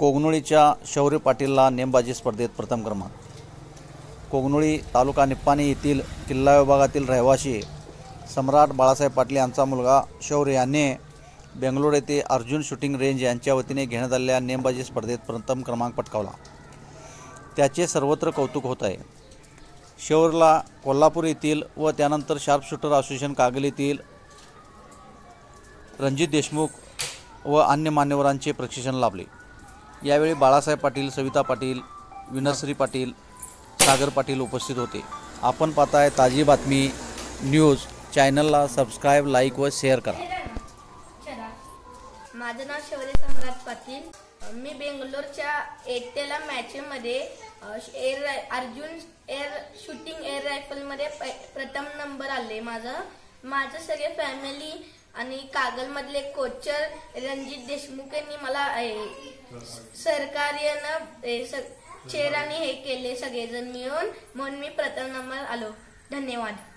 कोगनोळीच्या शौर्य पाटीलला नेमबाजी स्पर्धेत प्रथम क्रमांक। कोगनोळी तालुका निप्पाणी येथील किल्ला विभागातील रहिवासी सम्राट बाळासाहेब पाटील यांचा मुलगा शौर्य याने बेंगलोर येथे अर्जुन शूटिंग रेंज यांच्या वतीने घेण्यात आलेल्या नेमबाजी स्पर्धेत प्रथम क्रमांक पटकावला। त्याचे सर्वत्र कौतुक होत आहे। शौर्यला कोल्हापूर येथील व त्यानंतर शार्प शूटर असोसिएशन कागल येथील रणजित देशमुख व अन्य मान्यवरांचे प्रशिक्षण लाभले। यावेळी बाळासाहेब पाटील, सविता पाटील, विनश्री पाटील, सागर पाटील उपस्थित होते। आपण पाहताय ताजी बातमी न्यूज। चॅनलला सबस्क्राइब, लाईक व शेअर करा। माझं नाव शौर्य सम्राट पाटील। मी बेंगलोरच्या एटेला मॅचमध्ये अर्जुन शूटिंग एअर रायफलमध्ये प्रथम नंबर आले। माझं सगळे फॅमिली आणि कागलमधले कोचर रणजित देशमुख यांनी मला सरकार्यानं चेहराने हे केले, सगळेजण मिळून, म्हणून मी प्रथम नंबर आलो। धन्यवाद।